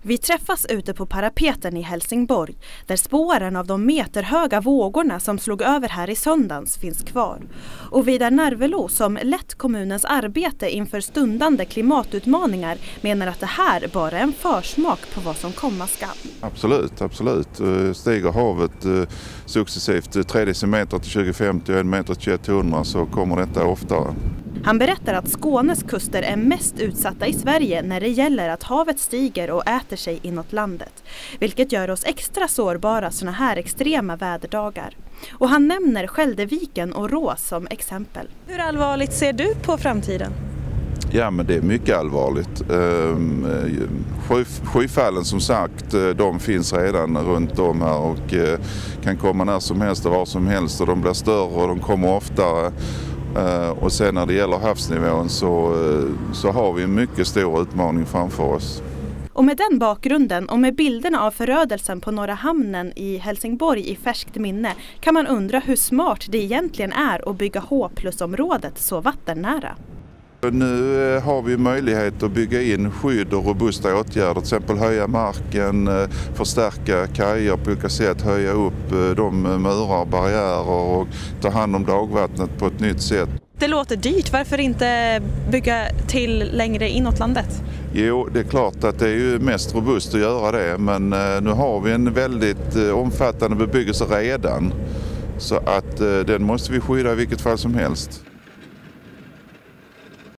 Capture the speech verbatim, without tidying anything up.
Vi träffas ute på parapeten i Helsingborg, där spåren av de meterhöga vågorna som slog över här i söndags finns kvar. Och Vidar Narvelo, som lett kommunens arbete inför stundande klimatutmaningar, menar att det här bara är en försmak på vad som komma skall. Absolut, absolut. Stiger havet successivt tre decimeter till tjugo femtio och en meter till tjugohundra så kommer detta oftare. Han berättar att Skånes kuster är mest utsatta i Sverige när det gäller att havet stiger och äter sig inåt landet, vilket gör oss extra sårbara såna här extrema väderdagar. Och han nämner Skälderviken och Rås som exempel. Hur allvarligt ser du på framtiden? Ja, men det är mycket allvarligt. Sky, skyfallen som sagt, de finns redan runt om här och kan komma när som helst och var som helst, och de blir större och de kommer oftare. Och sen när det gäller havsnivån så, så har vi en mycket stor utmaning framför oss. Och med den bakgrunden och med bilderna av förödelsen på Norra hamnen i Helsingborg i färskt minne kan man undra hur smart det egentligen är att bygga H plus-området så vattennära. Nu har vi möjlighet att bygga in skydd och robusta åtgärder, till exempel höja marken, förstärka kajer på olika sätt, höja upp de murar och barriärer och ta hand om dagvattnet på ett nytt sätt. Det låter dyrt, varför inte bygga till längre inåt landet? Jo, det är klart att det är ju mest robust att göra det, men nu har vi en väldigt omfattande bebyggelse redan, så att den måste vi skydda i vilket fall som helst.